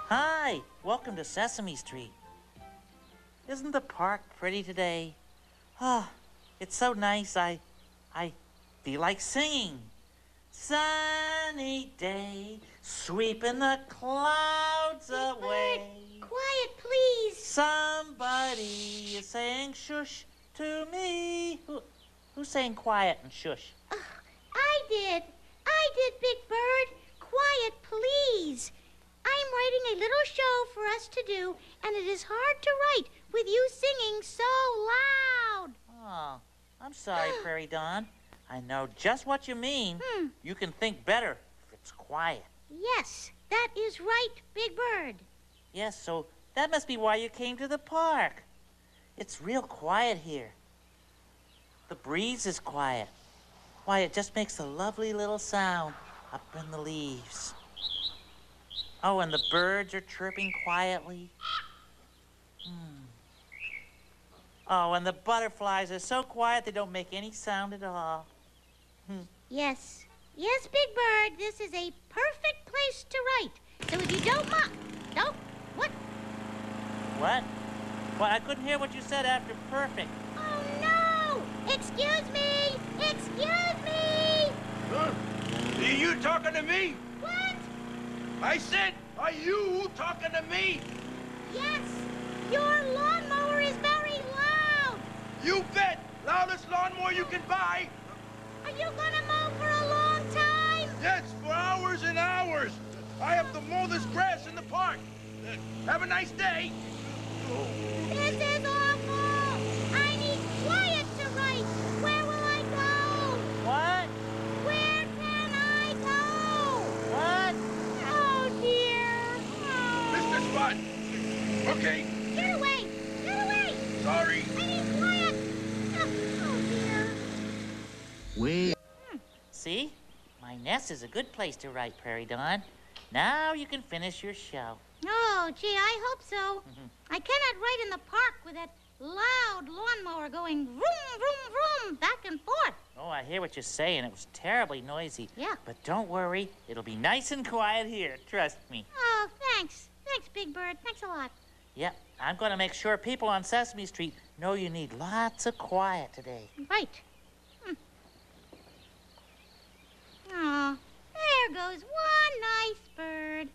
Hi, welcome to Sesame Street. Isn't the park pretty today? Ah, it's so nice. I feel like singing. Sunny day, sweeping the clouds away. Quiet, please. Somebody is saying shush to me. Who's saying quiet and shush? I did, Big Bird. Quiet, please. I'm writing a little show for us to do, and it is hard to write with you singing so loud. Oh, I'm sorry, Prairie Dawn. I know just what you mean. You can think better if it's quiet. Yes, that is right, Big Bird. Yes, so that must be why you came to the park. It's real quiet here. The breeze is quiet. Why, it just makes a lovely little sound up in the leaves. Oh, and the birds are chirping quietly. Oh, and the butterflies are so quiet they don't make any sound at all. Yes, Big Bird, this is a perfect place to write. So if you don't what? What? Well, I couldn't hear what you said after perfect. Oh, no! Excuse me! Excuse me! Huh? Are you talking to me? What? I said, are you talking to me? Yes, your lawnmower is very loud. You bet! Loudest lawnmower you can buy. Are you gonna mow for a long time? Yes, for hours and hours. I have to mow this grass in the park. Have a nice day. This is awful. I need quiet to write. Where will I go? What? Where can I go? What? Oh, dear. Mr. Spot. Okay. Get away. Get away. Sorry. I need quiet. Oh, dear. See? My nest is a good place to write, Prairie Dawn. Now you can finish your show. Oh, gee, I hope so. I cannot write in the park with that loud lawnmower going vroom, vroom, vroom, back and forth. Oh, I hear what you're saying. It was terribly noisy. Yeah. But don't worry. It'll be nice and quiet here. Trust me. Oh, thanks. Thanks, Big Bird. Thanks a lot. Yep. I'm going to make sure people on Sesame Street know you need lots of quiet today. Right. Oh, there goes one nice bird.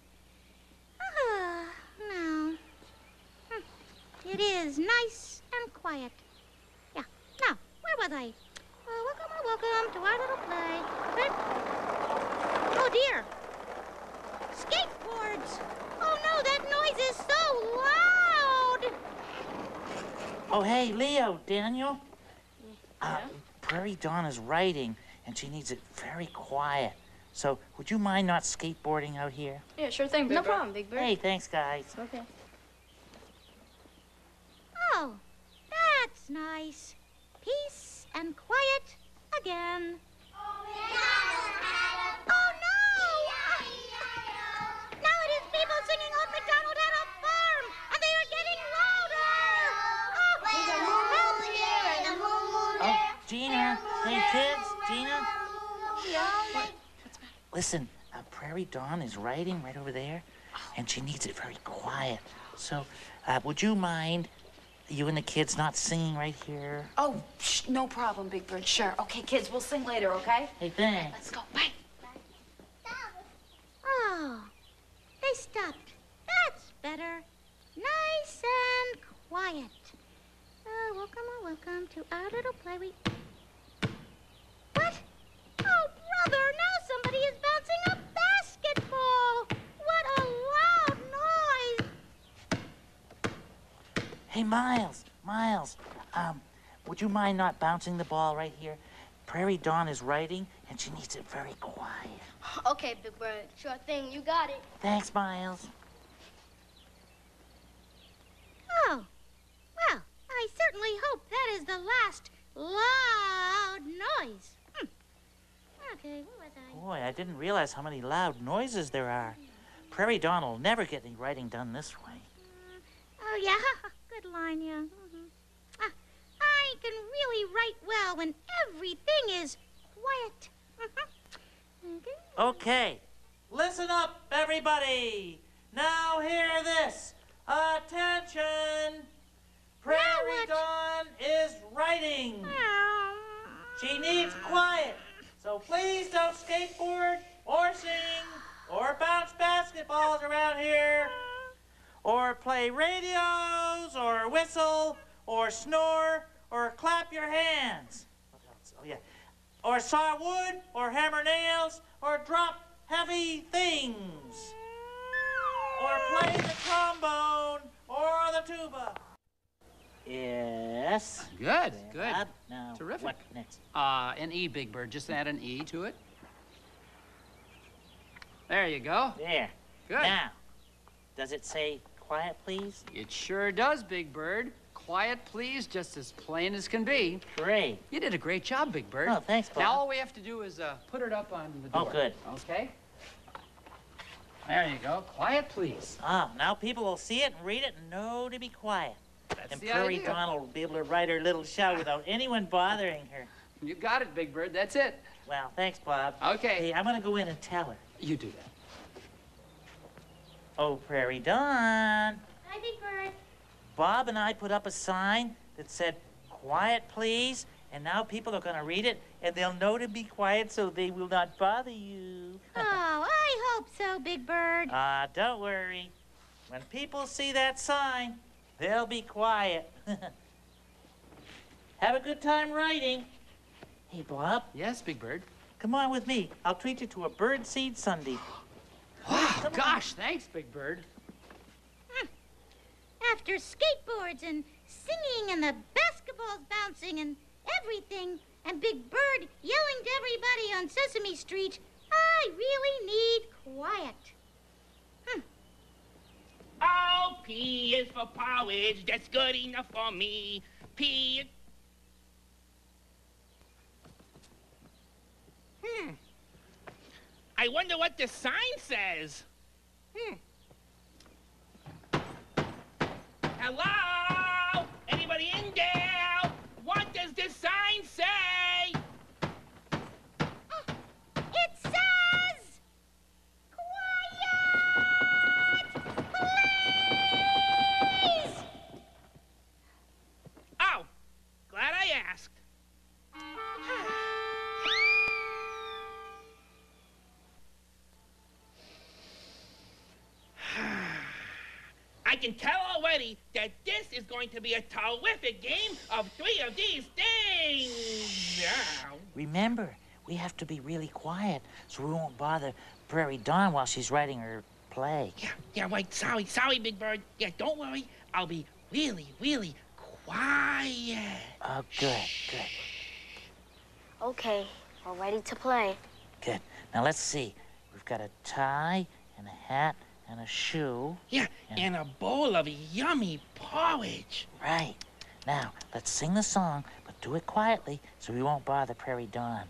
Now, it is nice and quiet. Yeah. Now, where was I? Welcome to our little play. Oh, dear. Skateboards. Oh, no, that noise is so loud. Oh, hey, Leo, Daniel. Prairie Dawn is writing, and she needs it very quiet. So, would you mind not skateboarding out here? Yeah, sure thing, Big Bird. No problem, Big Bird. Hey, thanks, guys. Okay. Oh, that's nice. Peace and quiet again. Oh, no! Now it is people singing Old MacDonald had a farm, and they are getting louder. Oh, Gina. Hey, kids. Gina. What? Listen, Prairie Dawn is writing right over there, and she needs it very quiet. So, would you mind you and the kids not singing right here? Oh, no problem, Big Bird. Sure. Okay, kids, we'll sing later, okay? Hey, thanks. Let's go. Bye. Oh, they stopped. That's better. Nice and quiet. Welcome to our little play. What? Oh, brother, now somebody is bouncing a basketball. What a loud noise. Hey, Miles. Would you mind not bouncing the ball right here? Prairie Dawn is writing, and she needs it very quiet. Okay, Big Bird. Sure thing. You got it. Thanks, Miles. Oh, well, I certainly hope that is the last loud noise. Okay, where was I? Boy, I didn't realize how many loud noises there are. Prairie Dawn will never get any writing done this way. Oh, yeah, good line, yeah. I can really write well when everything is quiet. Okay, listen up, everybody. Now hear this. Attention! Prairie Dawn is writing. She needs quiet, so please don't skateboard or sing or bounce basketballs around here or play radios or whistle or snore or clap your hands. What else? Oh, yeah. Or saw wood or hammer nails or drop heavy things or play the trombone or the tuba. Yes. Good, good. Now, Terrific. what next? An E, Big Bird. Just add an E to it. There you go. There. Good. Now, does it say quiet, please? It sure does, Big Bird. Quiet, please, just as plain as can be. Great. You did a great job, Big Bird. Oh, thanks, Bob. Now all we have to do is put it up on the door. Oh, good. Okay? There you go. Quiet, please. Ah, now people will see it and read it and know to be quiet. That's And the Prairie idea. Dawn will be able to write her little show without anyone bothering her. You got it, Big Bird. That's it. Well, thanks, Bob. Okay. Hey, I'm going to go in and tell her. You do that. Oh, Prairie Dawn. Hi, Big Bird. Bob and I put up a sign that said, quiet, please. And now people are going to read it, and they'll know to be quiet so they will not bother you. Oh, I hope so, Big Bird. Don't worry. When people see that sign, they'll be quiet. Have a good time writing. Hey, Bob, Yes, Big Bird. come on with me. I'll treat you to a bird seed sundae. Wow, Come on. gosh, thanks, Big Bird. After skateboards and singing and the basketballs bouncing and everything, and Big Bird yelling to everybody on Sesame Street, I really need quiet. Oh, P is for porridge. That's good enough for me. P. I wonder what the sign says. Hello? Anybody in there? What does this sign say? It says, quiet, please. Oh, glad I asked. I can tell already that this is going to be a terrific game of 3 of these things. Now. Remember, we have to be really quiet so we won't bother Prairie Dawn while she's writing her play. Yeah, right. Sorry, Big Bird. Yeah, don't worry. I'll be really, really quiet. Oh, good, good, Okay, we're ready to play. good. Now, let's see. We've got a tie and a hat and a shoe. Yeah, and a bowl of yummy porridge. Right. Now, let's sing the song, but do it quietly so we won't bother Prairie Dawn.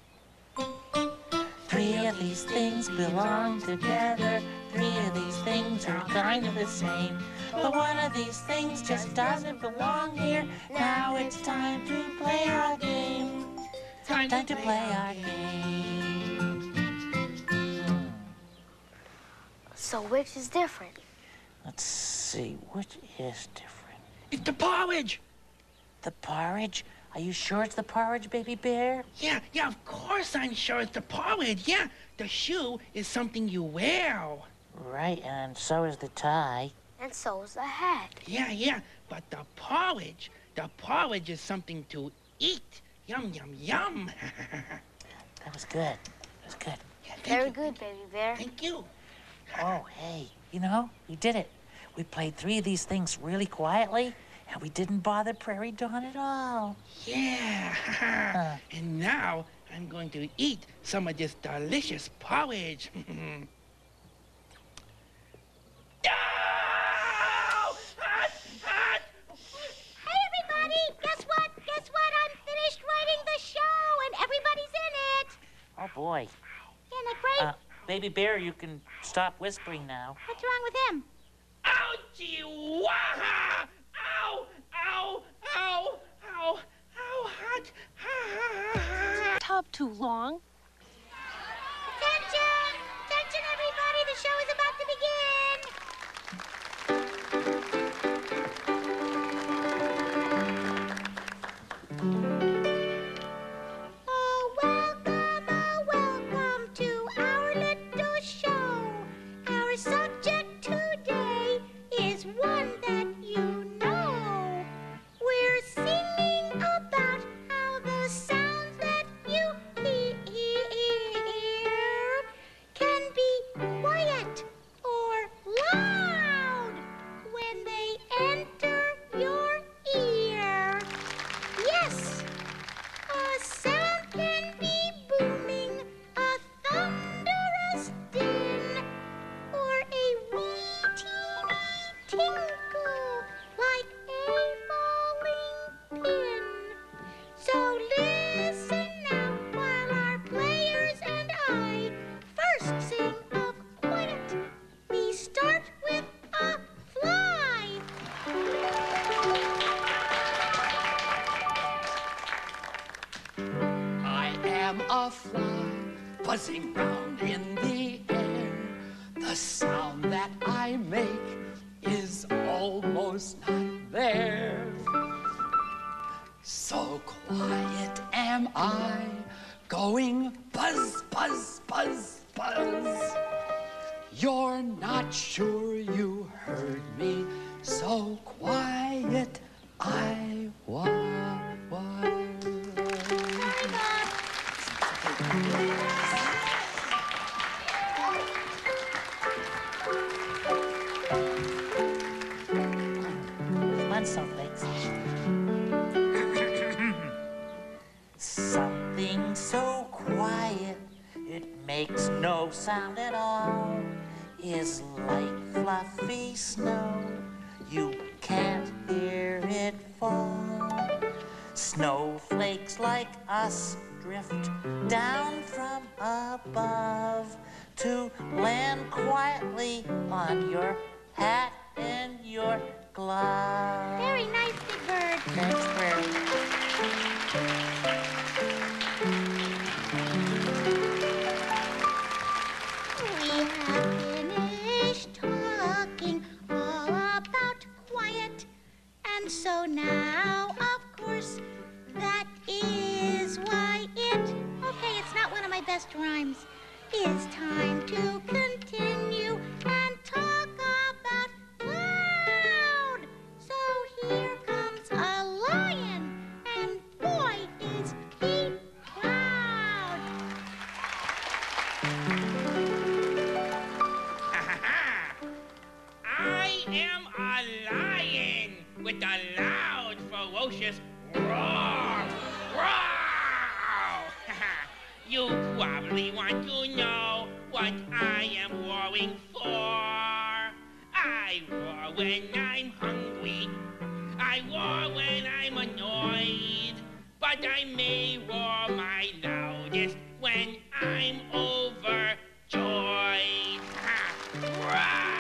3 of these things belong together. 3 of these things are kind of the same. But 1 of these things just doesn't belong here. Now it's time to play our game. Time to play our game. So which is different? Let's see, which is different? It's the porridge. The porridge? Are you sure it's the porridge, baby bear? Yeah, of course I'm sure it's the porridge. Yeah, the shoe is something you wear. Right, and so is the tie. And so is the hat. Yeah, but the porridge is something to eat. Yum, yum, yum. That was good. That was good. Yeah, thank Very you. good, baby bear. Thank you. Oh, hey, you know, we did it. We played 3 of these things really quietly, and we didn't bother Prairie Dawn at all. Yeah. And now I'm going to eat some of this delicious porridge. No! Hot! Hey, everybody, guess what? I'm finished writing the show, and everybody's in it. Oh, boy. Isn't that great? Baby bear, you can stop whispering now. What's wrong with him? Ouchie! Waha! Ow! Ow! Ow! Ow! Ow! Hot! Tub too long. Attention! Attention, everybody, the show is about to begin. tinkle like a falling pin. So listen now while our players and I first sing of quiet. We start with a fly. I am a fly buzzing round in the air. The sound that I make is almost not there. So quiet am I, going buzz, buzz, buzz, buzz. You're not sure you heard me, so quiet I was. Snowflakes. Something so quiet it makes no sound at all is light fluffy snow. You can't hear it fall. Snowflakes like us drift down from above to land quietly on your hat and your glove. Very nice, Big Bird. Thanks, Prairie. We have finished talking all about quiet. And so now, of course, that is why okay, it's not one of my best rhymes, is time to continue and talk about loud. So here comes a lion, and boy, is he proud. I am a lion with a loud, ferocious roar. Roar! You probably want to know what I am roaring for. I roar when I'm hungry. I roar when I'm annoyed. But I may roar my loudest when I'm overjoyed. Roar!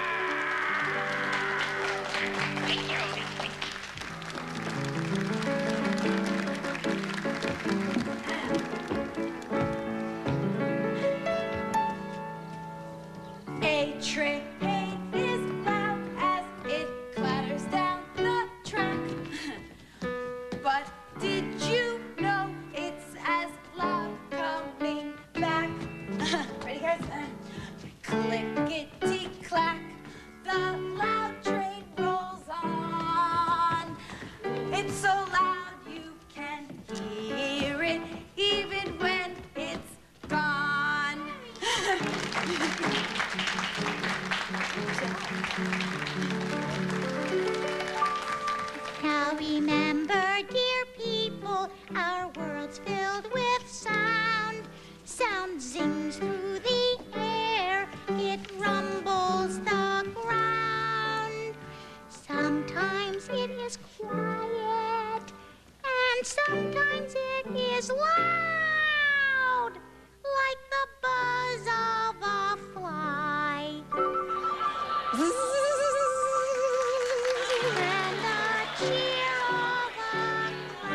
A train is loud as it clatters down the track. But did you know it's as loud coming back? Ready, guys? Clickety-clack, the loud train rolls on. It's so loud you can hear it even when it's gone. Now remember, dear people, our world's filled with sound. Sound zings through the air, it rumbles the ground. Sometimes it is quiet, and sometimes it is loud, like the buzz of a fly. And the cheer of a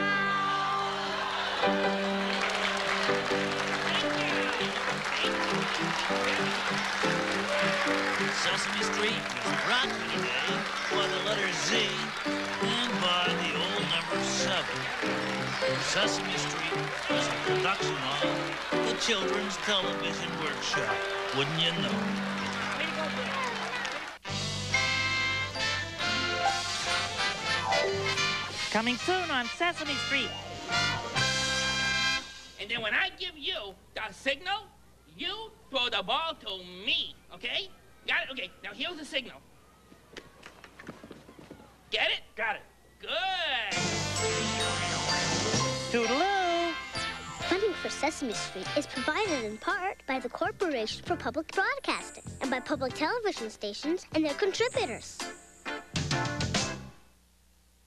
Sesame Street was brought to you today by the letter Z and by the old number 7. Sesame Street is a production of the Children's Television Workshop. Wouldn't you know? Coming soon on Sesame Street. And then when I give you the signal, you throw the ball to me, okay? Got it? Okay, now here's the signal. Get it? Got it. Good. Toodaloo. Funding for Sesame Street is provided in part by the Corporation for Public Broadcasting and by public television stations and their contributors.